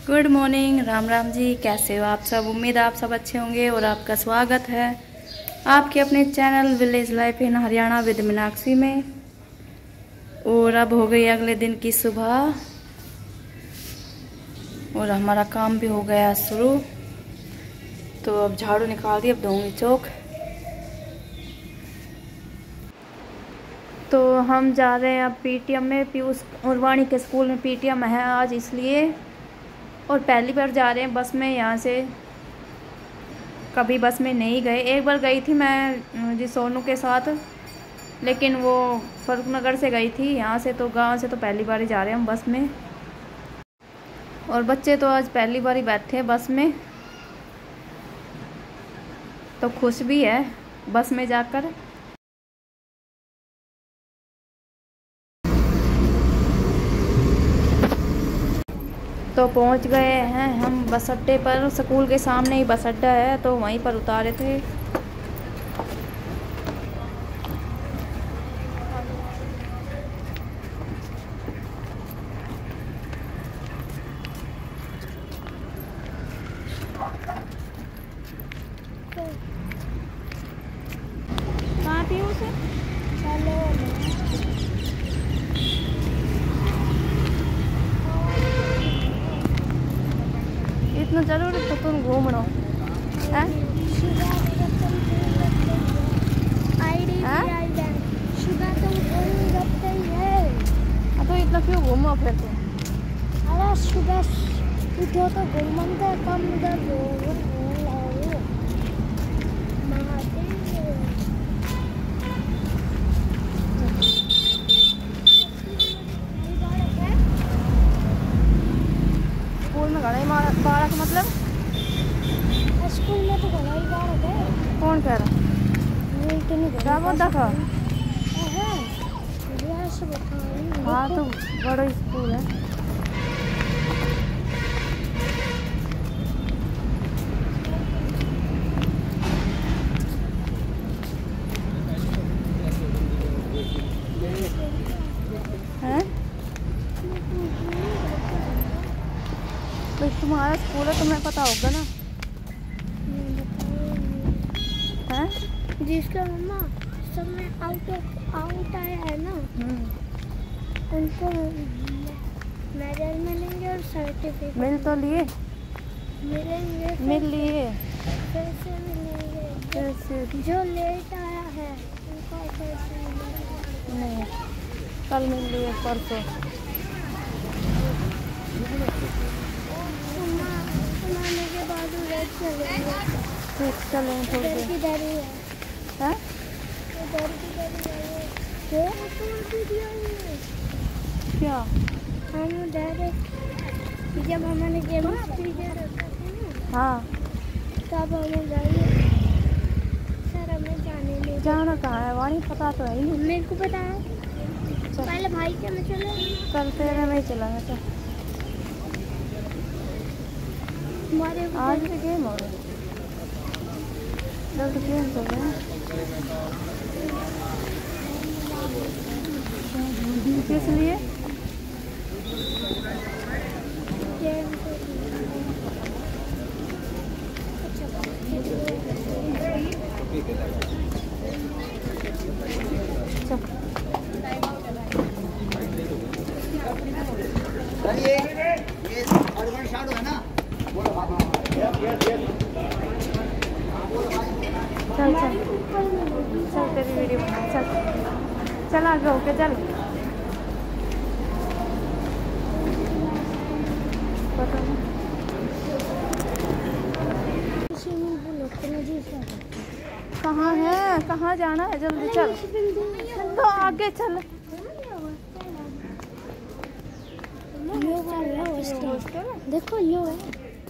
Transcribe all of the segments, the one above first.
Good morning, Ram Ram ji. कैसे हो आप सब? उम्मीद आप सब अच्छे होंगे और आपका स्वागत है आपके अपने channel village life in Haryana with Meenakshi में। और अब हो गई अगले दिन की सुबह और हमारा काम भी हो गया शुरू। तो अब झाड़ू निकाल दी, अब धोऊंगी चौक। तो हम जा रहे हैं अब पीटीएम में। पीयूष और वाणी के स्कूल में पीटीएम है आज, इसलिए। और पहली बार जा रहे हैं बस में यहाँ से। कभी बस में नहीं गए। एक बार गई थी मैं जी सोनू के साथ, लेकिन वो फरुखनगर से गई थी। यहाँ से तो गांव से तो पहली बार ही जा रहे हैं हम बस में। और बच्चे तो आज पहली बार ही बैठे हैं बस में, तो खुश भी है बस में जाकर। तो पहुंच गए हैं हम बस अड्डे पर। स्कूल के सामने ही बस अड्डा है, तो वहीं पर उतारे थे। कहाँ पीयूष से? चलो इतना जरूरी तो तुम घूमना है? तो इतना क्यों घूमो फिर तुम? अरे सुबह उठो तो घूमन का कम इधर स्कूल में घड़ा ही बालक मतलब? स्कूल में तो घड़ा ही बालक है। कौन कह रहा? क्या बोल रहा? हाँ तो बड़ा स्कूल है। हैं? तो तुम्हारा स्कूल है, तुम्हें पता होगा ना। हैं? जिसका मम्मा सब में आउट आया है ना, उनको मेडल मिलेंगे और सर्टिफिकेट मिल तो लिए? मिलेंगे। मिल लिए? पैसे मिलेंगे। कैसे? जो लेट आया है उनको पैसे मिलेंगे। नहीं, कल मिल लिए, परसों। सुनाने के बाद उधर चलेंगे। ठीक, चलें थोड़ी देर। किधर ही है? हैं? उधर किधर है? क्या? हम डायरेक्ट जब हमने गेम रखा था ना, हाँ, तब हमें जाइए। सर हमें जाने नहीं जाना कहाँ है वाणी? पता तो है ही नहीं। मेरे को पता है। पहले भाई के में चले। कल तेरे में ही चलाना था। हमारे आज भी गेम हो रहा है। जल्द गेम हो रहे हैं। किस लिए? गेम चल चल चल, तेरी वीडियो बना। चल चल आगे होके चल। पता नहीं कहाँ है, कहाँ जाना है? जल्दी चल। तो आगे चल। देखो यो है,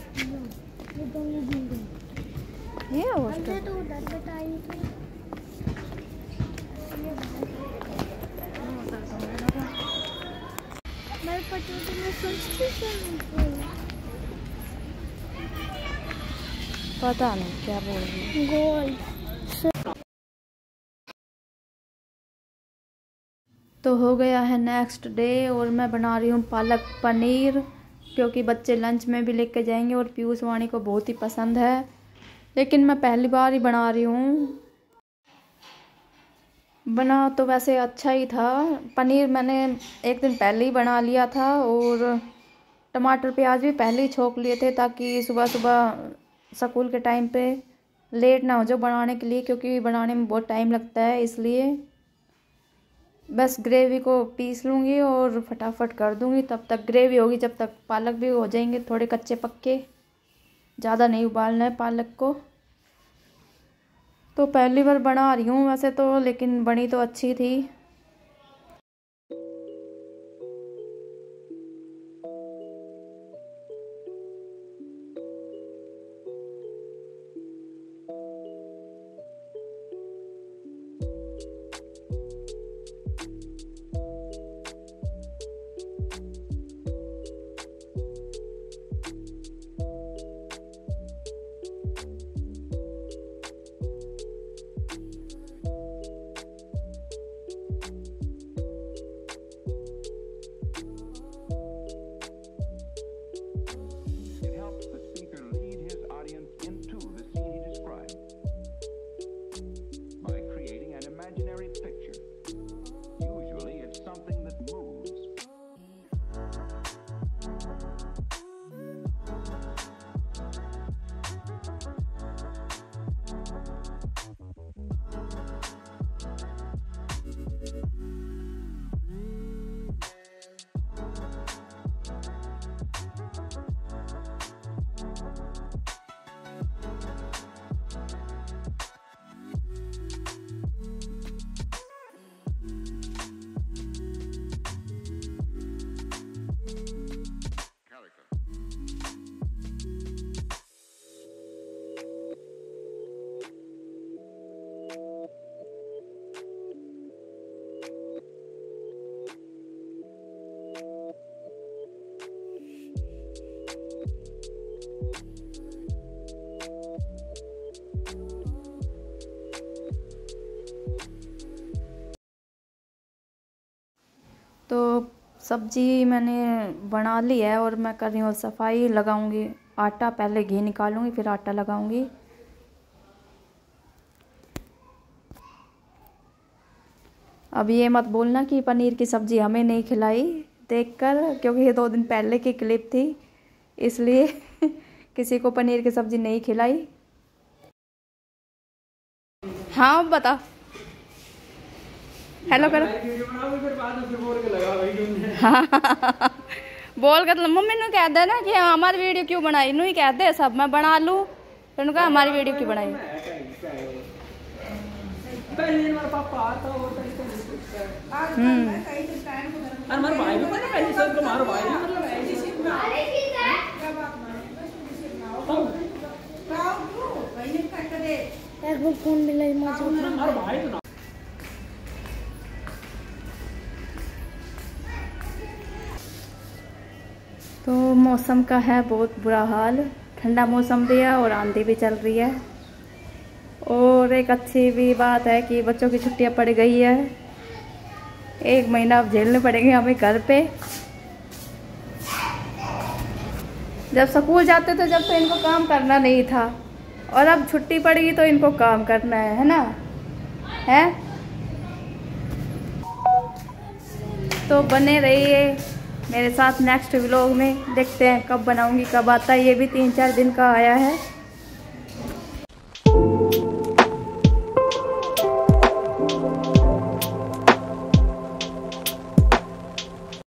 ये हॉस्टल। तो उधर बताई थी। मैं पटोले में सोचती थी। पता नहीं क्या बोल रही है। गोल तो हो गया है नेक्स्ट डे और मैं बना रही हूँ पालक पनीर। क्योंकि बच्चे लंच में भी लेके जाएंगे और पीयूष वाणी को बहुत ही पसंद है। लेकिन मैं पहली बार ही बना रही हूँ। बना तो वैसे अच्छा ही था। पनीर मैंने एक दिन पहले ही बना लिया था और टमाटर प्याज भी पहले ही छोंक लिए थे, ताकि सुबह सुबह स्कूल के टाइम पे लेट ना हो जाए बनाने के लिए, क्योंकि बनाने में बहुत टाइम लगता है। इसलिए बस ग्रेवी को पीस लूँगी और फटाफट कर दूँगी। तब तक ग्रेवी होगी, जब तक पालक भी हो जाएंगे थोड़े कच्चे पक्के। ज़्यादा नहीं उबालना है पालक को। तो पहली बार बना रही हूँ वैसे तो, लेकिन बनी तो अच्छी थी। तो सब्जी मैंने बना ली है और मैं कर रही हूँ सफाई। लगाऊंगी आटा, पहले घी निकालूंगी फिर आटा लगाऊंगी। अब ये मत बोलना कि पनीर की सब्ज़ी हमें नहीं खिलाई देखकर, क्योंकि ये 2 दिन पहले की क्लिप थी, इसलिए किसी को पनीर की सब्ज़ी नहीं खिलाई। हाँ बता, हेलो करो। हाँ बोल कर मम्मी ने कह दे ना कि हमारी वीडियो क्यों बनाई, नू ही कह दे सब मैं बना लूँ, फिर उन्होंने कहा हमारी वीडियो क्यों बनाई। तो मौसम का है बहुत बुरा हाल, ठंडा मौसम भी है और आंधी भी चल रही है। और एक अच्छी भी बात है कि बच्चों की छुट्टियां पड़ गई है। 1 महीना अब झेलने पड़ेंगे हमें घर पे। जब स्कूल जाते थे जब तो इनको काम करना नहीं था, और अब छुट्टी पड़ेगी तो इनको काम करना है ना, है? तो बने रहिए मेरे साथ नेक्स्ट व्लॉग में। देखते हैं कब बनाऊंगी, कब आता है। ये भी 3-4 दिन का आया है।